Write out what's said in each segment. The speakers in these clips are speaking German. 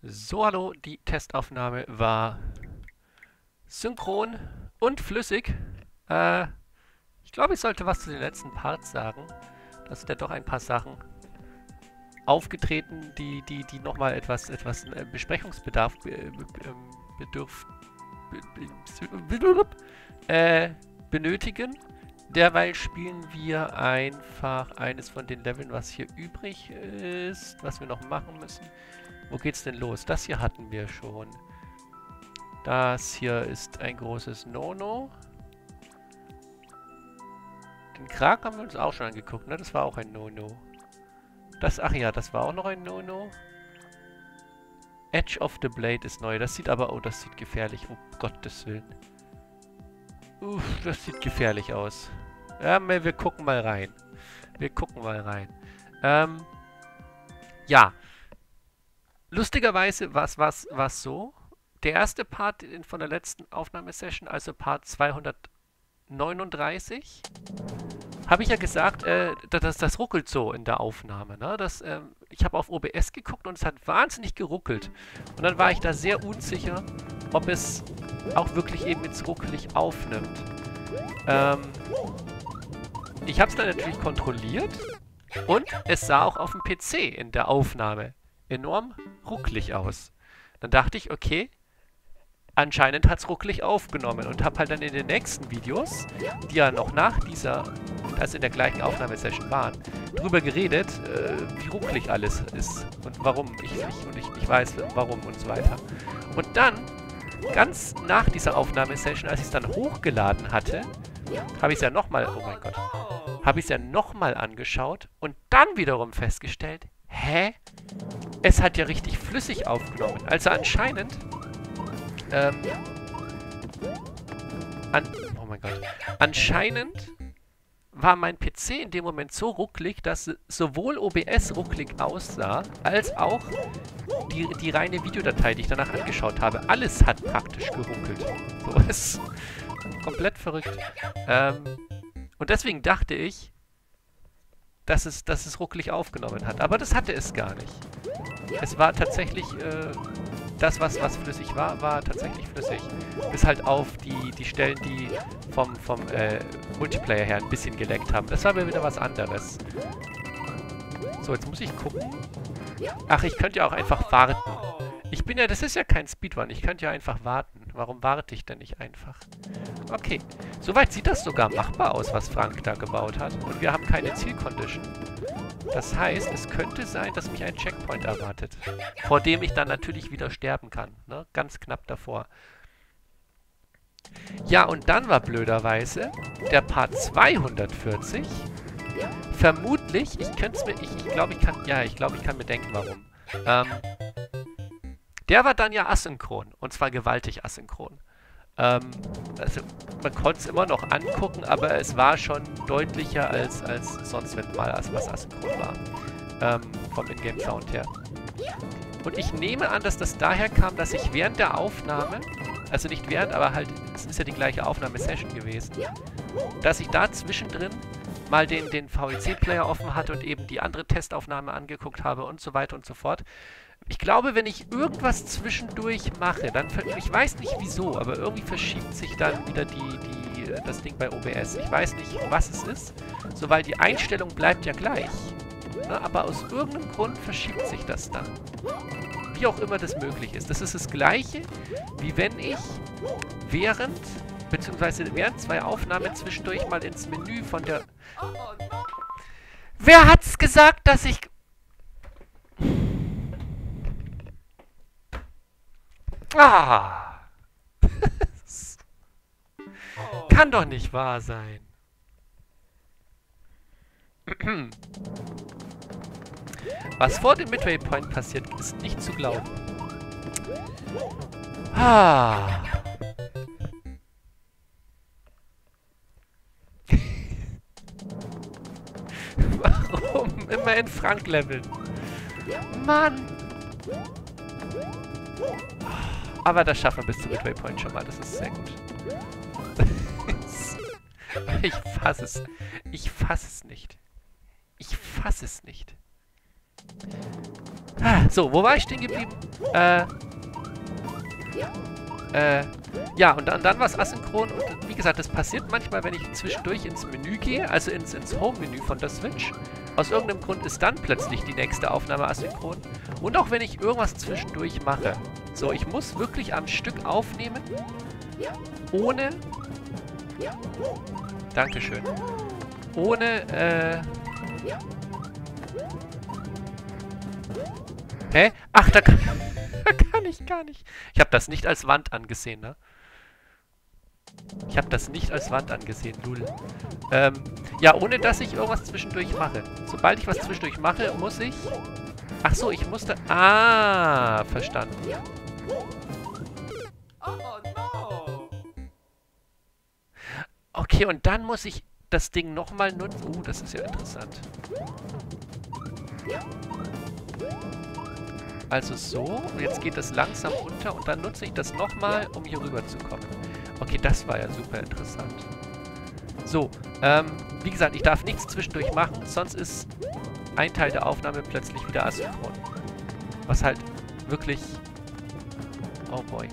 So, hallo, die Testaufnahme war synchron und flüssig. Äh, Ich glaube, ich sollte was zu den letzten Parts sagen. Da sind ja doch ein paar Sachen aufgetreten, die nochmal etwas Besprechungsbedarf benötigen. Derweil spielen wir einfach eines von den Leveln, was hier übrig ist, was wir noch machen müssen. Wo geht's denn los? Das hier hatten wir schon. Das hier ist ein großes No-No. Den Krag haben wir uns auch schon angeguckt, ne? Das war auch ein No-No. Das, ach ja, das war auch noch ein No-No. Edge of the Blade ist neu. Das sieht aber, oh, das sieht gefährlich. Oh, Gottes Willen. Uff, das sieht gefährlich aus. Ja, wir gucken mal rein. Wir gucken mal rein. Ja. Lustigerweise war es so. Der erste Part von der letzten Aufnahmesession, also Part 239, habe ich ja gesagt, das ruckelt so in der Aufnahme. Ne? Ich habe auf OBS geguckt und es hat wahnsinnig geruckelt. Und dann war ich da sehr unsicher, ob es auch wirklich eben jetzt ruckelig aufnimmt. Ich habe es dann natürlich kontrolliert und es sah auch auf dem PC in der Aufnahme enorm ruckelig aus. Dann dachte ich, okay, anscheinend hat es ruckelig aufgenommen und habe halt dann in den nächsten Videos, die ja noch nach dieser, also in der gleichen Aufnahmesession waren, drüber geredet, wie ruckelig alles ist und warum. Ich weiß warum und so weiter. Und dann, ganz nach dieser Aufnahmesession, als ich es dann hochgeladen hatte, habe ich es ja nochmal, oh mein Gott, habe ich es ja nochmal angeschaut und dann wiederum festgestellt, hä? Es hat ja richtig flüssig aufgenommen. Also anscheinend, oh mein Gott, anscheinend war mein PC in dem Moment so rucklig, dass sowohl OBS rucklig aussah, als auch die reine Videodatei, die ich danach angeschaut habe. Alles hat praktisch geruckelt. So ist komplett verrückt. Und deswegen dachte ich, dass es ruckelig aufgenommen hat. Aber das hatte es gar nicht. Es war tatsächlich, das, was flüssig war, war tatsächlich flüssig. Bis halt auf die Stellen, die vom Multiplayer her ein bisschen geleckt haben. Das war mir wieder was anderes. So, jetzt muss ich gucken. Ach, ich könnte ja auch einfach warten. Das ist ja kein Speedrun. Ich könnte ja einfach warten. Warum warte ich denn nicht einfach? Okay. Soweit sieht das sogar machbar aus, was Frank da gebaut hat. Und wir haben keine Zielcondition. Das heißt, es könnte sein, dass mich ein Checkpoint erwartet. Vor dem ich dann natürlich wieder sterben kann. Ne? Ganz knapp davor. Ja, und dann war blöderweise der Part 240. Vermutlich, ich glaube, ich kann mir denken, warum. Der war dann ja asynchron. Und zwar gewaltig asynchron. Also, man konnte es immer noch angucken, aber es war schon deutlicher als sonst, wenn mal was asynchron war. Vom Ingame-Sound her. Und ich nehme an, dass das daher kam, dass ich während der Aufnahme, also nicht während, aber halt, es ist ja die gleiche Aufnahmesession gewesen, dass ich da zwischendrin mal den VLC-Player offen hatte und eben die andere Testaufnahme angeguckt habe und so weiter und so fort. Ich glaube, wenn ich irgendwas zwischendurch mache, dann, ich weiß nicht wieso, aber irgendwie verschiebt sich dann wieder das Ding bei OBS. Ich weiß nicht, was es ist, so, weil die Einstellung bleibt ja gleich. Ne, aber aus irgendeinem Grund verschiebt sich das dann. Wie auch immer das möglich ist. Das ist das Gleiche, wie wenn ich während zwei Aufnahmen zwischendurch mal ins Menü von der... Wer hat's gesagt, dass ich... Ah! Kann doch nicht wahr sein. Was vor dem Midway Point passiert, ist nicht zu glauben. Ah. Warum immer in Frank leveln? Mann! Aber das schaffen wir bis zum Midway Point schon mal. Das ist sehr gut. Ich fasse es. Ich fasse es nicht. Ich fasse es nicht. So, wo war ich stehen geblieben? Ja, und dann war es asynchron. Und wie gesagt, das passiert manchmal, wenn ich zwischendurch ins Menü gehe, also ins Home-Menü von der Switch. Aus irgendeinem Grund ist dann plötzlich die nächste Aufnahme asynchron. Und auch wenn ich irgendwas zwischendurch mache. So, ich muss wirklich am Stück aufnehmen, ohne... Dankeschön. Ohne, Hä? Ach, da kann ich gar nicht. Ich habe das nicht als Wand angesehen, ne? Ich habe das nicht als Wand angesehen, lul. Ja, ohne dass ich irgendwas zwischendurch mache. Sobald ich was zwischendurch mache, muss ich... Ach so, ich musste... Ah, verstanden. Okay, und dann muss ich das Ding nochmal nutzen. Das ist ja interessant. Also so, und jetzt geht das langsam runter und dann nutze ich das nochmal, um hier rüber zu kommen. Okay, das war ja super interessant. So, wie gesagt, ich darf nichts zwischendurch machen, sonst ist ein Teil der Aufnahme plötzlich wieder asynchron. Was halt wirklich... Oh boy.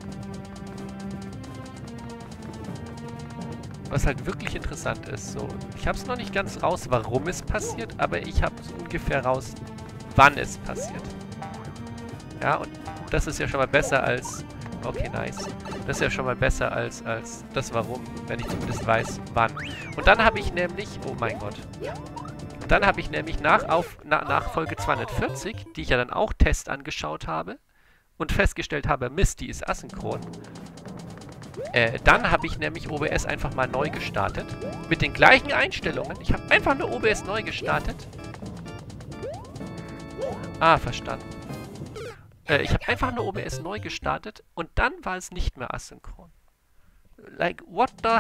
Was halt wirklich interessant ist. So, ich habe es noch nicht ganz raus, warum es passiert, aber ich habe so ungefähr raus, wann es passiert. Ja, und das ist ja schon mal besser als... Okay, nice. Das ist ja schon mal besser als das Warum, wenn ich zumindest weiß, wann. Und dann habe ich nämlich... Oh mein Gott. Dann habe ich nämlich nach Folge 240, die ich ja dann auch Test angeschaut habe und festgestellt habe, Mist, die ist asynchron. Dann habe ich nämlich OBS einfach mal neu gestartet. Mit den gleichen Einstellungen. Ich habe einfach nur OBS neu gestartet. Ah, verstanden. Ich habe einfach nur OBS neu gestartet und dann war es nicht mehr asynchron. Like, what the...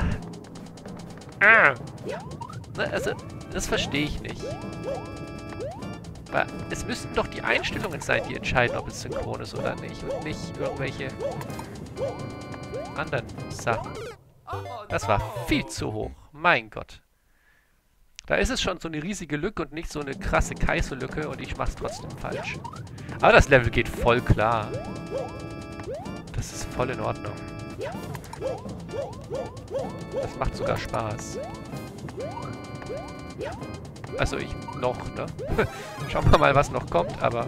Ne, also, das verstehe ich nicht. Weil es müssten doch die Einstellungen sein, die entscheiden, ob es synchron ist oder nicht. Und nicht irgendwelche anderen Sachen. Das war viel zu hoch. Mein Gott. Da ist es schon so eine riesige Lücke und nicht so eine krasse Kaizo-Lücke und ich mach's trotzdem falsch. Aber das Level geht voll klar. Das ist voll in Ordnung. Das macht sogar Spaß. Also ich noch, ne? Schauen wir mal, was noch kommt, aber...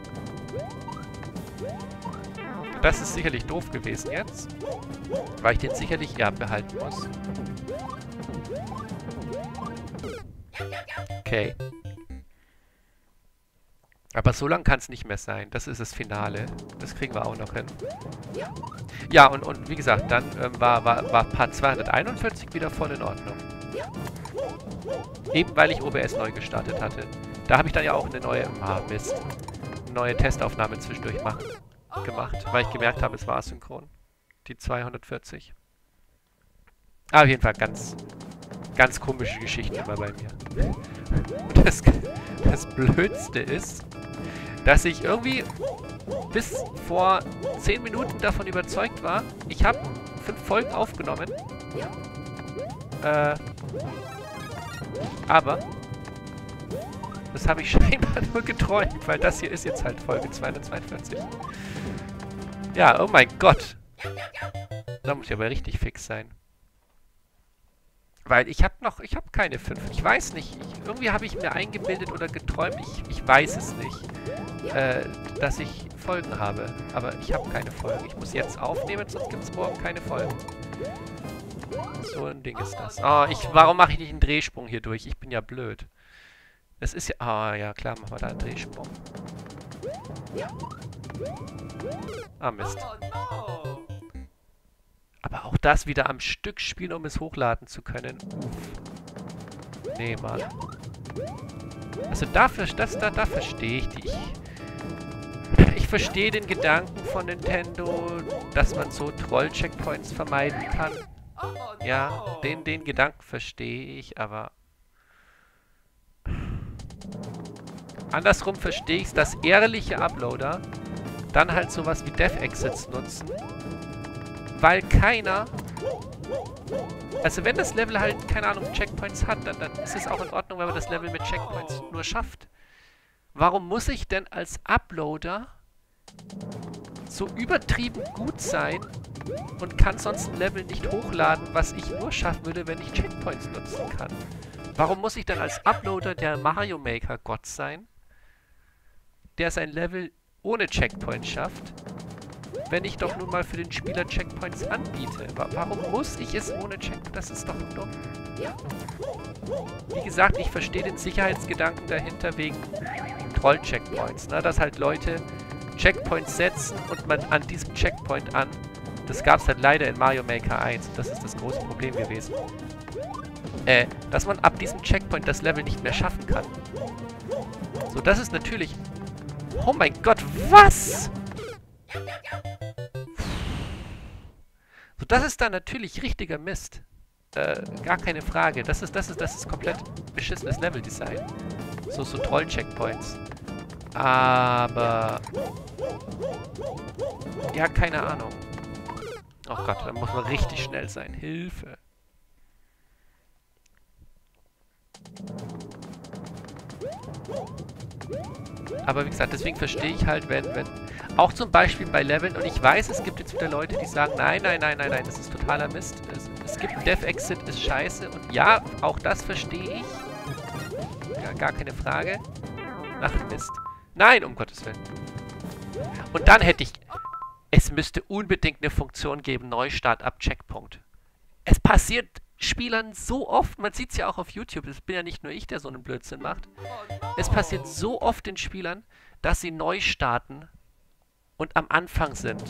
Das ist sicherlich doof gewesen jetzt. Weil ich den sicherlich, ja, behalten muss. Okay. Aber so lang kann es nicht mehr sein. Das ist das Finale. Das kriegen wir auch noch hin. Ja, und wie gesagt, dann war Part 241 wieder voll in Ordnung. Eben weil ich OBS neu gestartet hatte. Da habe ich dann ja auch eine neue... Mist. Eine neue Testaufnahme zwischendurch gemacht, weil ich gemerkt habe, es war asynchron. Die 240. Aber auf jeden Fall ganz komische Geschichten immer bei mir. Und das Blödste ist, dass ich irgendwie bis vor 10 Minuten davon überzeugt war, ich habe 5 Folgen aufgenommen. Aber das habe ich scheinbar nur geträumt, weil das hier ist jetzt halt Folge 242. Ja, oh mein Gott. Da muss ich aber richtig fix sein. Weil ich habe keine 5. Ich weiß nicht. Irgendwie habe ich mir eingebildet oder geträumt, ich weiß es nicht, dass ich Folgen habe. Aber ich habe keine Folgen. Ich muss jetzt aufnehmen, sonst gibt es morgen keine Folgen. So ein Ding ist das. Oh, warum mache ich nicht einen Drehsprung hier durch? Ich bin ja blöd. Das ist ja... Ah, ja klar, machen wir da einen Drehsprung. Ah, Mist. Aber auch das wieder am Stück spielen, um es hochladen zu können. Uff. Nee, Mann. Also da verstehe ich die. Ich verstehe den Gedanken von Nintendo, dass man so Troll-Checkpoints vermeiden kann. Ja, den Gedanken verstehe ich, aber... Andersrum verstehe ich es, dass ehrliche Uploader dann halt sowas wie Dev-Exits nutzen, weil keiner... Also wenn das Level halt, keine Ahnung, Checkpoints hat, dann ist es auch in Ordnung, wenn man das Level mit Checkpoints nur schafft. Warum muss ich denn als Uploader so übertrieben gut sein und kann sonst ein Level nicht hochladen, was ich nur schaffen würde, wenn ich Checkpoints nutzen kann? Warum muss ich dann als Uploader der Mario Maker Gott sein, der sein Level ohne Checkpoints schafft, wenn ich doch nun mal für den Spieler Checkpoints anbiete? Warum muss ich es ohne Checkpoints? Das ist doch dumm. Wie gesagt, ich verstehe den Sicherheitsgedanken dahinter wegen Troll-Checkpoints, ne? Dass halt Leute Checkpoints setzen und man an diesem Checkpoint an. Das gab es halt leider in Mario Maker 1. Das ist das große Problem gewesen. Dass man ab diesem Checkpoint das Level nicht mehr schaffen kann. So, das ist natürlich... Oh mein Gott, was? So, das ist dann natürlich richtiger Mist. Gar keine Frage. Das ist komplett beschissenes Leveldesign. So Troll-Checkpoints. Aber... Ja, keine Ahnung. Oh Gott, da muss man richtig schnell sein. Hilfe. Aber wie gesagt, deswegen verstehe ich halt, wenn... Auch zum Beispiel bei Leveln, und ich weiß, es gibt jetzt wieder Leute, die sagen, nein, das ist totaler Mist. Es gibt ein Dev-Exit, ist scheiße. Und ja, auch das verstehe ich. Ja, gar keine Frage. Ach, Mist. Nein, um Gottes Willen. Und dann hätte ich... Es müsste unbedingt eine Funktion geben, Neustart ab Checkpunkt. Es passiert Spielern so oft, man sieht es ja auch auf YouTube, es bin ja nicht nur ich, der so einen Blödsinn macht. Es passiert so oft den Spielern, dass sie neu starten und am Anfang sind.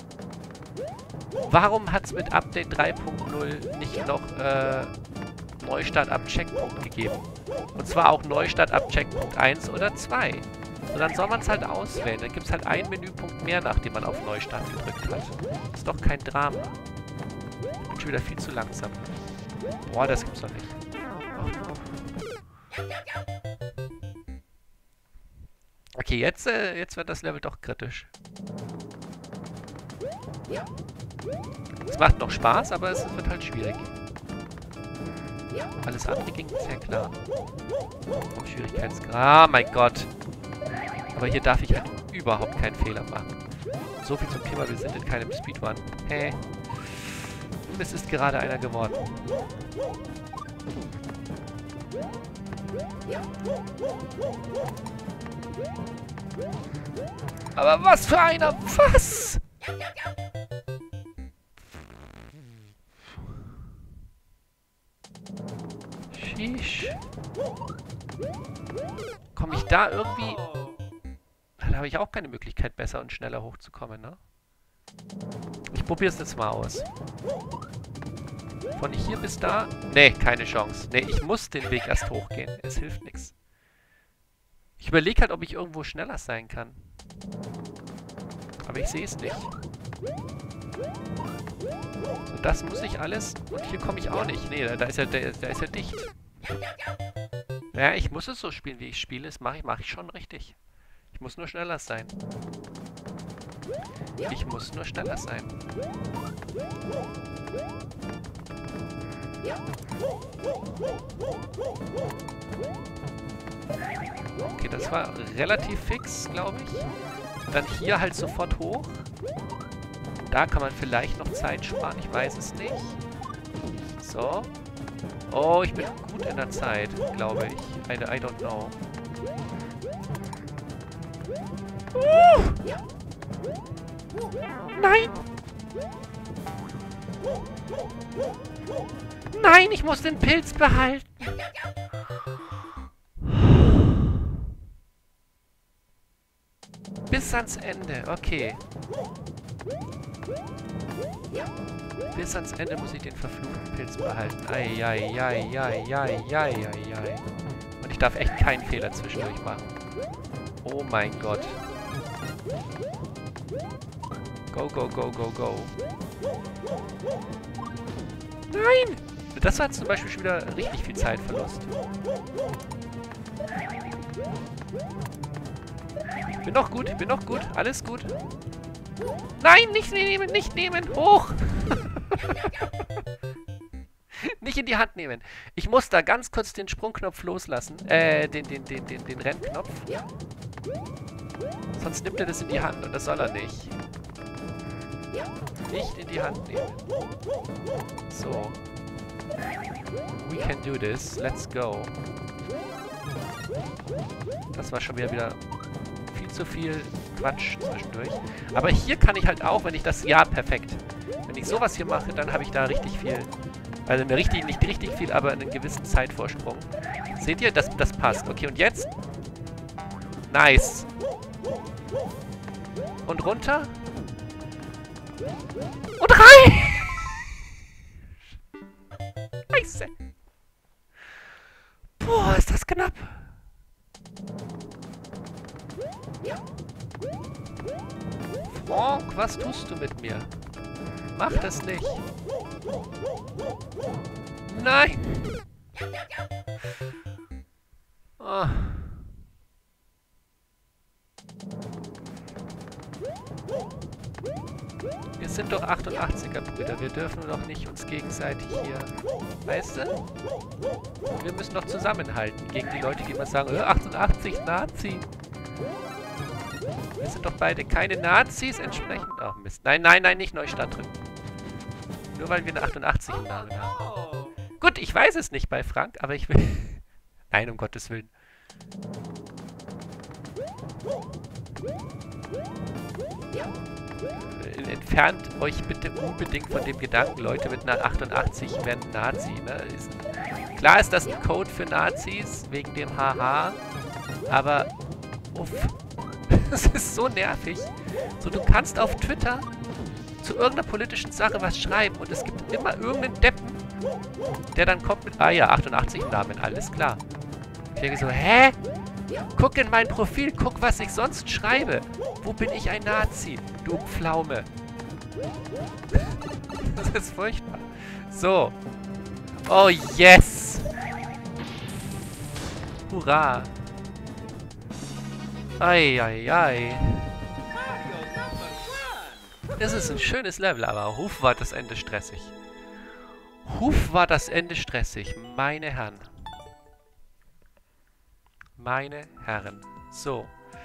Warum hat es mit Update 3.0 nicht noch Neustart ab Checkpunkt gegeben? Und zwar auch Neustart ab Checkpunkt 1 oder 2. Und dann soll man es halt auswählen. Dann gibt es halt einen Menüpunkt mehr, nachdem man auf Neustart gedrückt hat. Ist doch kein Drama. Ich bin schon wieder viel zu langsam. Boah, das gibt's doch nicht. Okay, jetzt wird das Level doch kritisch. Es macht noch Spaß, aber es wird halt schwierig. Alles andere ging sehr klar. Vom Schwierigkeitsgrad. Ah, mein Gott. Aber hier darf ich halt überhaupt keinen Fehler machen. So viel zum Thema, wir sind in keinem Speedrun. Hey. Und es ist gerade einer geworden. Aber was für einer? Was? Sheesh. Komme ich da irgendwie... Da habe ich auch keine Möglichkeit, besser und schneller hochzukommen, ne? Ich probiere es jetzt mal aus. Von hier bis da? Nee, keine Chance. Nee, ich muss den Weg erst hochgehen. Es hilft nichts. Ich überlege halt, ob ich irgendwo schneller sein kann. Aber ich sehe es nicht. So, das muss ich alles. Und hier komme ich auch nicht. Nee, da ist ja dicht. Ja, ich muss es so spielen, wie ich spiele. Das mache ich schon richtig. Ich muss nur schneller sein. Ich muss nur schneller sein. Okay, das war relativ fix, glaube ich. Dann hier halt sofort hoch. Da kann man vielleicht noch Zeit sparen, ich weiß es nicht. So. Oh, ich bin gut in der Zeit, glaube ich. I don't know. Nein! Nein, ich muss den Pilz behalten! Bis ans Ende, okay. Bis ans Ende muss ich den verfluchten Pilz behalten. Ei. Und ich darf echt keinen Fehler zwischendurch machen. Oh mein Gott. Go. Nein! Das war jetzt zum Beispiel schon wieder richtig viel Zeitverlust. Bin noch gut. Alles gut. Nein, nicht nehmen. Hoch! Nicht in die Hand nehmen. Ich muss da ganz kurz den Sprungknopf loslassen. Den Rennknopf. Sonst nimmt er das in die Hand und das soll er nicht. Nicht in die Hand nehmen. So. We can do this. Let's go. Das war schon wieder viel zu viel Quatsch zwischendurch. Aber hier kann ich halt auch, wenn ich das... Ja, perfekt. Wenn ich sowas hier mache, dann habe ich da richtig viel... Also nicht richtig viel, aber einen gewissen Zeitvorsprung. Seht ihr? Das passt. Okay, und jetzt? Nice. Und runter. Und rein! Scheiße. Boah, ist das knapp. Frank, was tust du mit mir? Mach das nicht. Nein! Oh. Wir sind doch 88er Brüder. Wir dürfen doch nicht uns gegenseitig hier... Weißt du? Wir müssen doch zusammenhalten gegen die Leute, die immer sagen, 88 Nazi. Wir sind doch beide keine Nazis entsprechend. Ach Mist. Nein, nein, nein, nicht Neustart drücken. Nur weil wir eine 88 im Namen haben. Gut, ich weiß es nicht bei Frank, aber ich will... Nein, um Gottes Willen. Entfernt euch bitte unbedingt von dem Gedanken, Leute mit einer 88 werden Nazi. Ne? Klar ist das ein Code für Nazis, wegen dem Haha, aber uff, das ist so nervig. So, du kannst auf Twitter zu irgendeiner politischen Sache was schreiben und es gibt immer irgendeinen Deppen, der dann kommt mit, ah ja, 88 im Namen, alles klar. Ich denke so, hä? Guck in mein Profil, guck, was ich sonst schreibe. Wo bin ich ein Nazi? Du Pflaume. Das ist furchtbar. So. Oh, yes. Hurra. Ei. Es ist ein schönes Level, aber Huf war das Ende stressig. Huf war das Ende stressig, meine Herren. Meine Herren. So.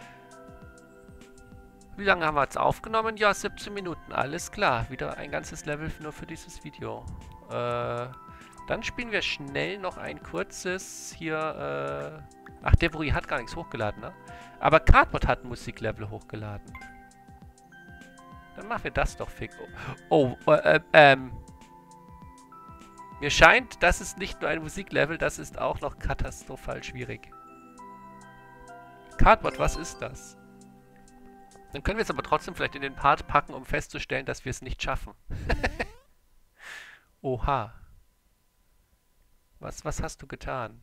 Wie lange haben wir jetzt aufgenommen? Ja, 17 Minuten. Alles klar. Wieder ein ganzes Level nur für dieses Video. Dann spielen wir schnell noch ein kurzes hier... Ach, Devory hat gar nichts hochgeladen, ne? Aber Cardboard hat ein Musiklevel hochgeladen. Dann machen wir das doch fix. Mir scheint, das ist nicht nur ein Musiklevel, das ist auch noch katastrophal schwierig. Cardboard, was ist das? Dann können wir es aber trotzdem vielleicht in den Part packen, um festzustellen, dass wir es nicht schaffen. Oha. Was hast du getan?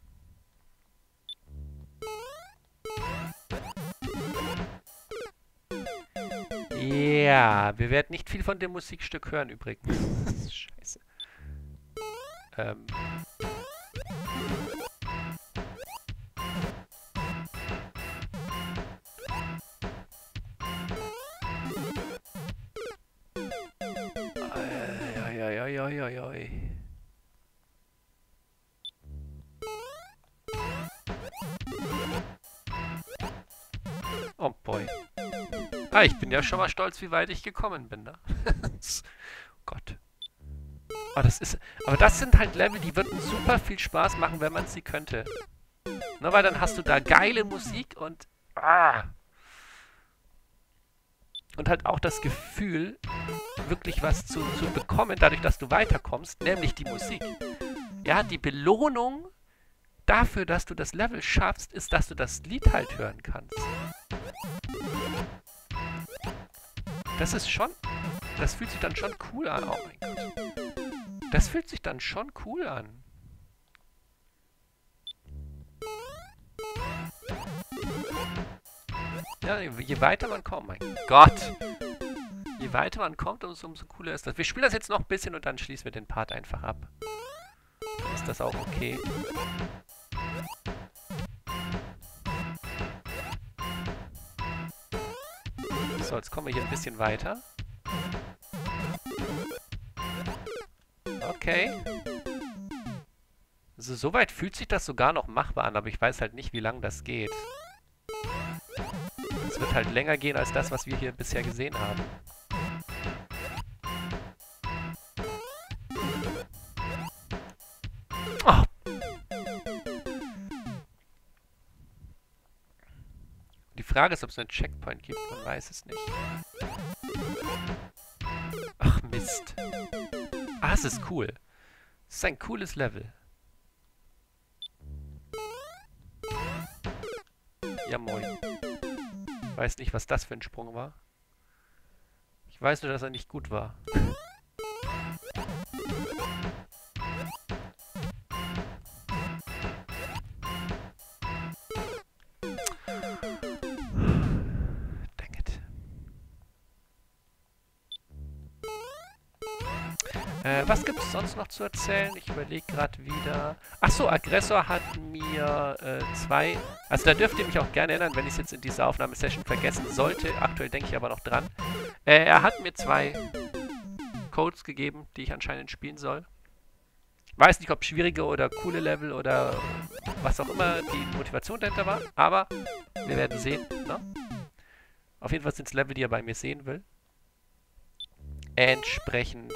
Ja, wir werden nicht viel von dem Musikstück hören übrigens. Scheiße. Oi. Oh boy. Ah, ich bin ja schon mal stolz, wie weit ich gekommen bin, ne? Gott. Oh, aber das sind halt Level, die würden super viel Spaß machen, wenn man sie könnte. Na, weil dann hast du da geile Musik und... Und halt auch das Gefühl, wirklich was zu bekommen, dadurch, dass du weiterkommst, nämlich die Musik. Ja, die Belohnung dafür, dass du das Level schaffst, ist, dass du das Lied halt hören kannst. Das ist schon... Das fühlt sich dann schon cool an. Oh mein Gott. Das fühlt sich dann schon cool an. Ja, je weiter man kommt, mein Gott. Je weiter man kommt, umso cooler ist das. Wir spielen das jetzt noch ein bisschen und dann schließen wir den Part einfach ab. Dann ist das auch okay. So, jetzt kommen wir hier ein bisschen weiter. Okay. Also soweit fühlt sich das sogar noch machbar an, aber ich weiß halt nicht, wie lange das geht. Das wird halt länger gehen als das, was wir hier bisher gesehen haben. Oh. Die Frage ist, ob es einen Checkpoint gibt. Man weiß es nicht. Ach, Mist. Ah, es ist cool. Es ist ein cooles Level. Ja, moin. Weiß nicht, was das für ein Sprung war. Ich weiß nur, dass er nicht gut war. Dang it. Was gibt es sonst noch zu erzählen? Ich überlege gerade wieder. Achso, Aggressor hat mir 2... Also da dürft ihr mich auch gerne erinnern, wenn ich es jetzt in dieser Aufnahmesession vergessen sollte. Aktuell denke ich aber noch dran. Er hat mir 2 Codes gegeben, die ich anscheinend spielen soll. Weiß nicht, ob schwierige oder coole Level oder was auch immer die Motivation dahinter war. Aber wir werden sehen. Ne? Auf jeden Fall sind es Level, die er bei mir sehen will. Entsprechend...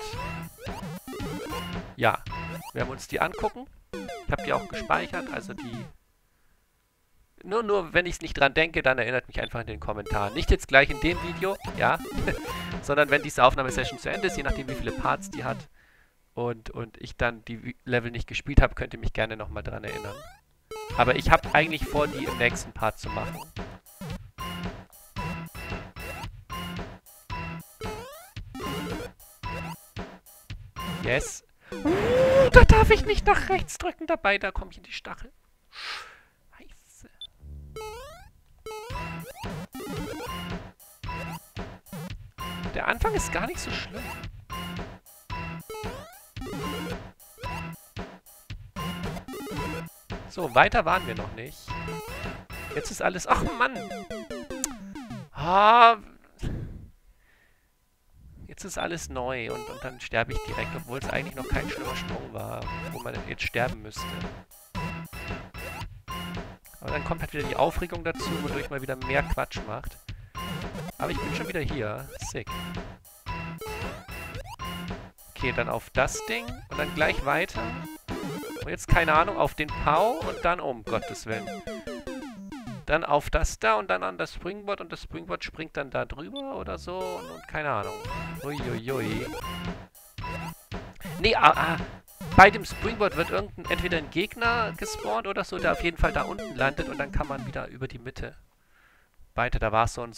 Ja, wir werden uns die angucken. Ich habe die auch gespeichert, also die... Nur wenn ich es nicht dran denke, dann erinnert mich einfach in den Kommentaren. Nicht jetzt gleich in dem Video, ja, sondern wenn diese Aufnahmesession zu Ende ist, je nachdem wie viele Parts die hat und ich dann die Level nicht gespielt habe, könnt ihr mich gerne nochmal dran erinnern. Aber ich habe eigentlich vor, die im nächsten Part zu machen. Yes. Da darf ich nicht nach rechts drücken dabei, da komme ich in die Stachel. Scheiße. Der Anfang ist gar nicht so schlimm. So, weiter waren wir noch nicht. Jetzt ist alles... Ach, Mann! Ah... Jetzt ist alles neu und dann sterbe ich direkt, obwohl es eigentlich noch kein schlimmer Sprung war, wo man jetzt sterben müsste. Aber dann kommt halt wieder die Aufregung dazu, wodurch man wieder mehr Quatsch macht. Aber ich bin schon wieder hier. Sick. Okay, dann auf das Ding und dann gleich weiter. Und jetzt, keine Ahnung, auf den Pau und dann, um Gottes Willen. Dann auf das da und dann an das Springboard und das Springboard springt dann da drüber oder so und keine Ahnung. Uiuiui. Nee, bei dem Springboard wird entweder ein Gegner gespawnt oder so, der auf jeden Fall da unten landet und dann kann man wieder über die Mitte weiter. Da war es so ein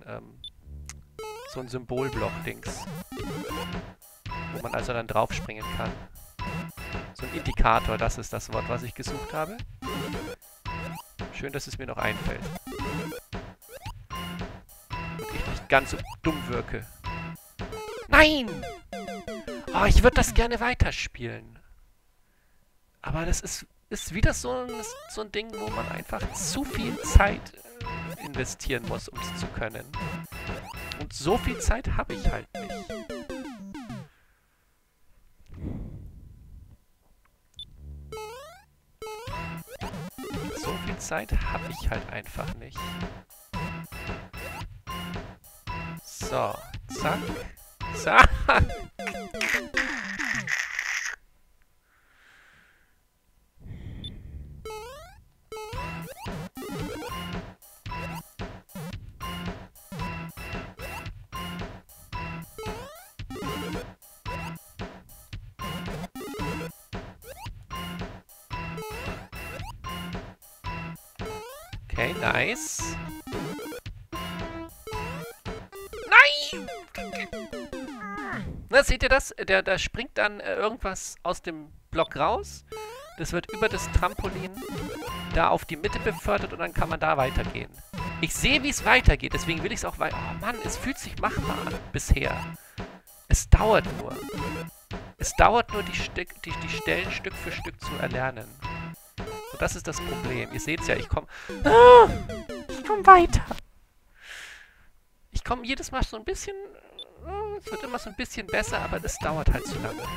Symbolblock-Dings. Wo man also dann draufspringen kann. So ein Indikator, das ist das Wort, was ich gesucht habe. Schön, dass es mir noch einfällt. Und ich nicht ganz so dumm wirke. Nein! Oh, ich würde das gerne weiterspielen. Aber das ist wieder so ein Ding, wo man einfach zu viel Zeit investieren muss, um es zu können. Und so viel Zeit habe ich halt nicht. So viel Zeit habe ich halt einfach nicht. So, zack, zack. Okay, nice. Nein! Na, seht ihr das? Da springt dann irgendwas aus dem Block raus. Das wird über das Trampolin da auf die Mitte befördert und dann kann man da weitergehen. Ich sehe, wie es weitergeht, deswegen will ich es auch weiter... Oh Mann, es fühlt sich machbar an bisher. Es dauert nur. Es dauert nur, die Stellen Stück für Stück zu erlernen. So, das ist das Problem. Ihr seht es ja, ich komme... ich komme weiter. Ich komme jedes Mal so ein bisschen... es wird immer so ein bisschen besser, aber das dauert halt zu lange.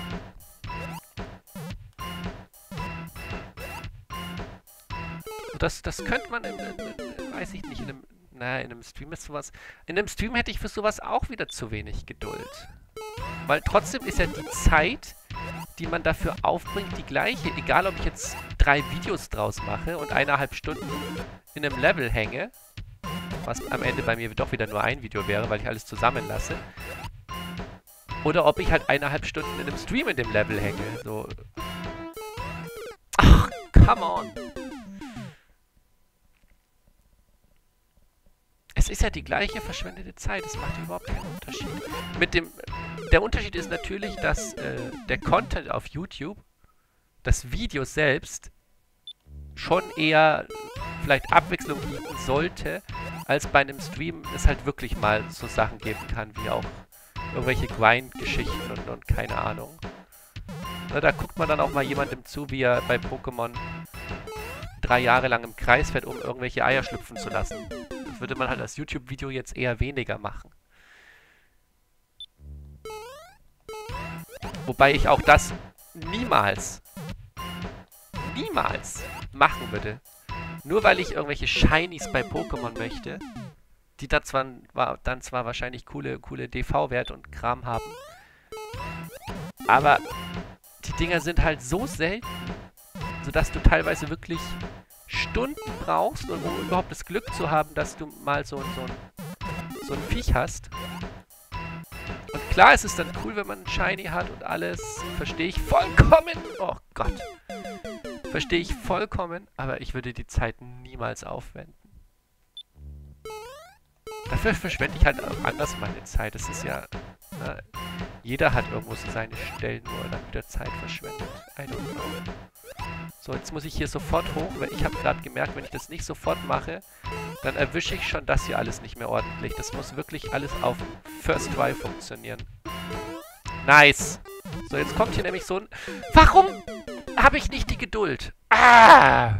So, das könnte man weiß ich nicht, in einem Na, in einem Stream ist sowas... In einem Stream hätte ich für sowas auch wieder zu wenig Geduld. Weil trotzdem ist ja die Zeit, die man dafür aufbringt, die gleiche. Egal, ob ich jetzt 3 Videos draus mache und 1,5 Stunden in einem Level hänge, was am Ende bei mir doch wieder nur ein Video wäre, weil ich alles zusammenlasse. Oder ob ich halt 1,5 Stunden in einem Stream in dem Level hänge. So. Ach, come on! Es ist ja die gleiche verschwendete Zeit. Es macht überhaupt keinen Unterschied. Der Unterschied ist natürlich, dass der Content auf YouTube, das Video selbst, schon eher vielleicht Abwechslung bieten sollte, als bei einem Stream es halt wirklich mal so Sachen geben kann, wie auch irgendwelche Grind-Geschichten und keine Ahnung. Na, da guckt man dann auch mal jemandem zu, wie er bei Pokémon 3 Jahre lang im Kreis fährt, um irgendwelche Eier schlüpfen zu lassen. Das würde man halt als YouTube-Video jetzt eher weniger machen. Wobei ich auch das niemals machen würde. Nur weil ich irgendwelche Shinies bei Pokémon möchte, die da dann zwar wahrscheinlich coole DV-Wert und Kram haben, aber die Dinger sind halt so selten, sodass du teilweise wirklich Stunden brauchst, um überhaupt das Glück zu haben, dass du mal so ein Viech hast. Und klar, es ist dann cool, wenn man einen Shiny hat und alles. Verstehe ich vollkommen. Oh Gott. Verstehe ich vollkommen, aber ich würde die Zeit niemals aufwenden. Dafür verschwende ich halt auch anders meine Zeit. Es ist ja... Na, jeder hat irgendwo so seine Stellen, wo er dann wieder Zeit verschwendet. I don't know. So, jetzt muss ich hier sofort hoch, weil ich habe gerade gemerkt, wenn ich das nicht sofort mache, dann erwische ich schon das hier alles nicht mehr ordentlich. Das muss wirklich alles auf First Try funktionieren. Nice! So, jetzt kommt hier nämlich so ein... Warum habe ich nicht die Geduld? Ah!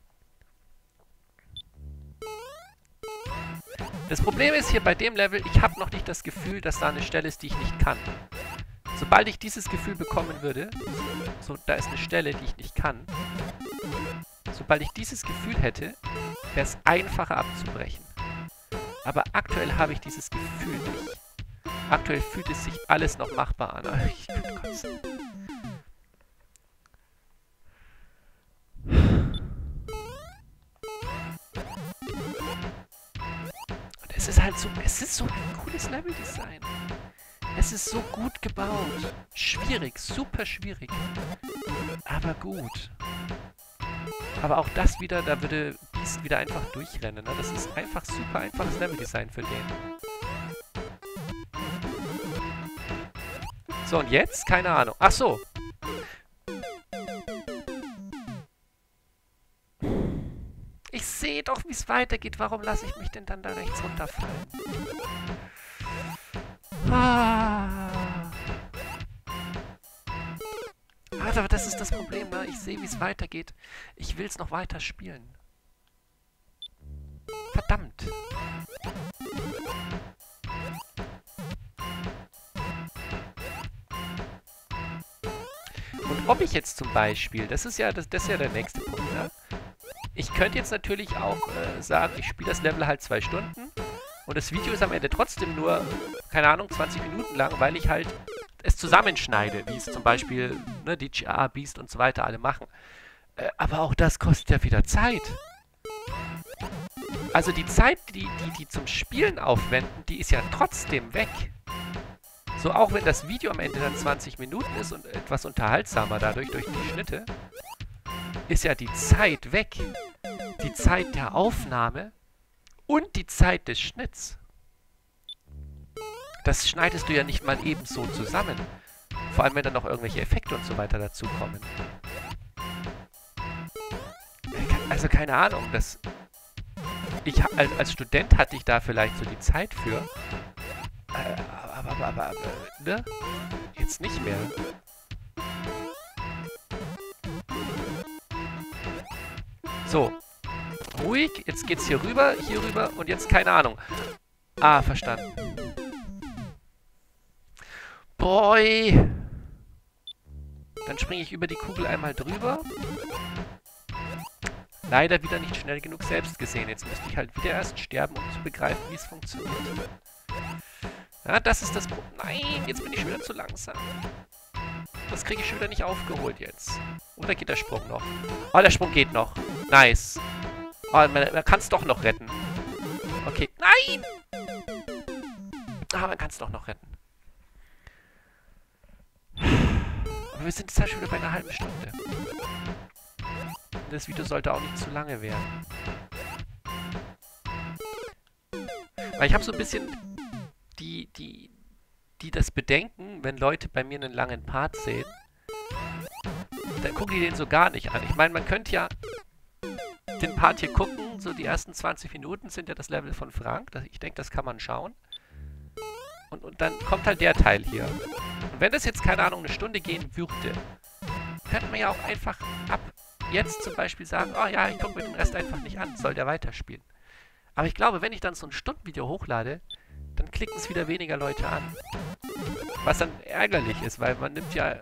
Das Problem ist hier bei dem Level, ich habe noch nicht das Gefühl, dass da eine Stelle ist, die ich nicht kann. Sobald ich dieses Gefühl bekommen würde, so, da ist eine Stelle, die ich nicht kann. Sobald ich dieses Gefühl hätte, wäre es einfacher abzubrechen. Aber aktuell habe ich dieses Gefühl nicht. Aktuell fühlt es sich alles noch machbar an. Ich könnte kotzen. Und es ist halt so, es ist so ein cooles Leveldesign. Es ist so gut gebaut. Schwierig, super schwierig. Aber gut. Aber auch das wieder, da würde Beast wieder einfach durchrennen. Ne? Das ist einfach super einfaches Leveldesign für den. So, und jetzt? Keine Ahnung. Ach so. Ich sehe doch, wie es weitergeht. Warum lasse ich mich denn dann da rechts runterfallen? Aber das ist das Problem, ne? Ich sehe, wie es weitergeht. Ich will es noch weiter spielen. Verdammt. Und ob ich jetzt zum Beispiel, das ist ja der nächste Punkt, ne? Ich könnte jetzt natürlich auch sagen, ich spiele das Level halt 2 Stunden und das Video ist am Ende trotzdem nur, keine Ahnung, 20 Minuten lang, weil ich halt es zusammenschneide, wie es zum Beispiel ne, die GA, Beast und so weiter alle machen. Aber auch das kostet ja wieder Zeit. Also die Zeit, die zum Spielen aufwenden, die ist ja trotzdem weg. So, auch wenn das Video am Ende dann 20 Minuten ist und etwas unterhaltsamer dadurch, durch die Schnitte, ist ja die Zeit weg. Die Zeit der Aufnahme und die Zeit des Schnitts. Das schneidest du ja nicht mal eben so zusammen. Vor allem, wenn dann noch irgendwelche Effekte und so weiter dazukommen. Also keine Ahnung, als Student hatte ich da vielleicht so die Zeit für. Aber ne? Jetzt nicht mehr. So. Ruhig, jetzt geht's hier rüber und jetzt keine Ahnung. Ah, verstanden. Boy! Dann springe ich über die Kugel einmal drüber. leider wieder nicht schnell genug selbst gesehen. Jetzt müsste ich halt wieder erst sterben, um zu begreifen, wie es funktioniert. Ja, das ist das Problem. Nein, jetzt bin ich schon wieder zu langsam. Das kriege ich schon wieder nicht aufgeholt jetzt. Oder geht der Sprung noch? Oh, der Sprung geht noch. Nice. Oh, man kann es doch noch retten. Okay. Nein! Ah, man kann es doch noch retten. Aber wir sind jetzt halt schon wieder bei einer halben Stunde. Das Video sollte auch nicht zu lange werden. Weil ich habe so ein bisschen die das bedenken, wenn Leute bei mir einen langen Part sehen, dann gucken die den so gar nicht an. Ich meine, man könnte ja den Part hier gucken, so die ersten 20 Minuten sind ja das Level von Frank. Ich denke, das kann man schauen. Und dann kommt halt der Teil hier. Und wenn das jetzt, keine Ahnung, eine Stunde gehen würde, könnte man ja auch einfach ab jetzt zum Beispiel sagen, oh ja, ich gucke mir den Rest einfach nicht an, soll der weiterspielen. Aber ich glaube, wenn ich dann so ein Stundenvideo hochlade, dann klicken es wieder weniger Leute an. Was dann ärgerlich ist, weil man nimmt ja...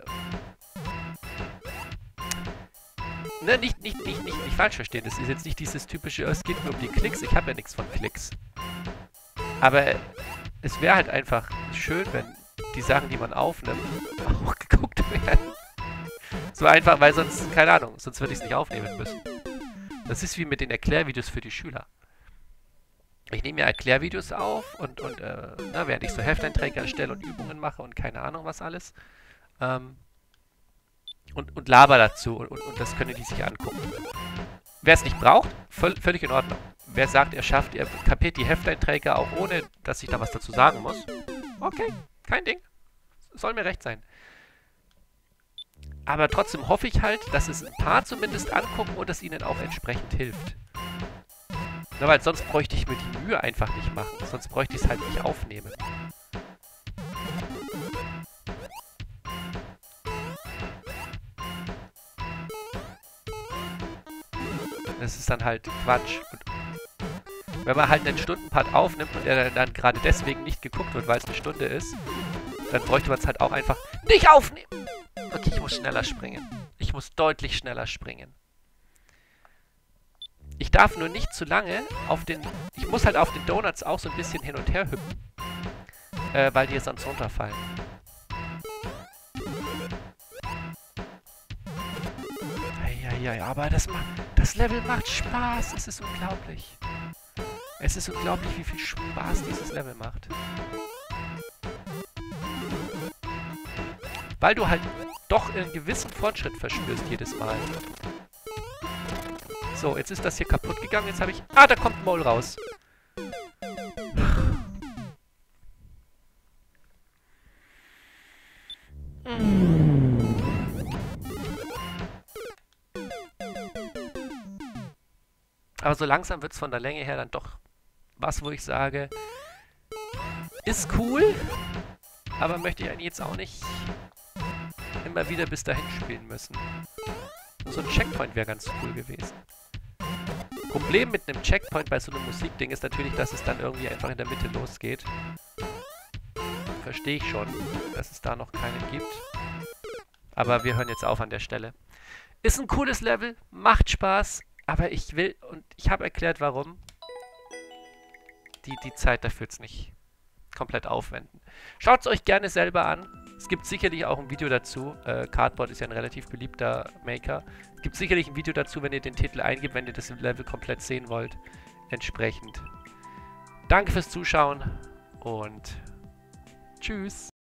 Ne, nicht falsch verstehen, das ist jetzt nicht dieses typische, es geht nur um die Klicks, ich habe ja nichts von Klicks. Aber es wäre halt einfach schön, wenn die Sachen, die man aufnimmt, auch geguckt werden. So einfach, weil sonst, keine Ahnung, sonst würde ich es nicht aufnehmen müssen. Das ist wie mit den Erklärvideos für die Schüler. Ich nehme ja Erklärvideos auf und während ich so Hefteinträge erstelle und Übungen mache und keine Ahnung was alles. Und laber dazu und das können die sich angucken. Wer es nicht braucht, völlig in Ordnung. Wer sagt, er kapiert die Hefteinträge auch ohne, dass ich da was dazu sagen muss, okay, kein Ding. Soll mir recht sein. Aber trotzdem hoffe ich halt, dass es ein paar zumindest angucken und es ihnen auch entsprechend hilft. Na, weil sonst bräuchte ich mir die Mühe einfach nicht machen. Sonst bräuchte ich es halt nicht aufnehmen. Das ist dann halt Quatsch. Und wenn man halt einen Stundenpart aufnimmt und der dann gerade deswegen nicht geguckt wird, weil es eine Stunde ist, dann bräuchte man es halt auch einfach nicht aufnehmen. Okay, ich muss schneller springen. Ich muss deutlich schneller springen. Ich darf nur nicht zu lange auf den... Ich muss halt auf den Donuts auch so ein bisschen hin und her hüpfen. Weil die sonst runterfallen. Ja, aber das Level macht Spaß. Es ist unglaublich. Es ist unglaublich, wie viel Spaß dieses Level macht. Weil du halt doch einen gewissen Fortschritt verspürst jedes Mal. So, jetzt ist das hier kaputt gegangen. Jetzt habe ich... Ah, da kommt ein Mole raus. Aber so langsam wird es von der Länge her dann doch was, wo ich sage, ist cool, aber möchte ich eigentlich jetzt auch nicht immer wieder bis dahin spielen müssen. So ein Checkpoint wäre ganz cool gewesen. Problem mit einem Checkpoint bei so einem Musikding ist natürlich, dass es dann irgendwie einfach in der Mitte losgeht. Verstehe ich schon, dass es da noch keinen gibt. Aber wir hören jetzt auf an der Stelle. Ist ein cooles Level, macht Spaß, aber ich will, und ich habe erklärt, warum, die Zeit dafür jetzt nicht komplett aufwenden. Schaut es euch gerne selber an. Es gibt sicherlich auch ein Video dazu. Cardboard ist ja ein relativ beliebter Maker. Es gibt sicherlich ein Video dazu, wenn ihr den Titel eingibt, wenn ihr das Level komplett sehen wollt. Entsprechend. Danke fürs Zuschauen und tschüss.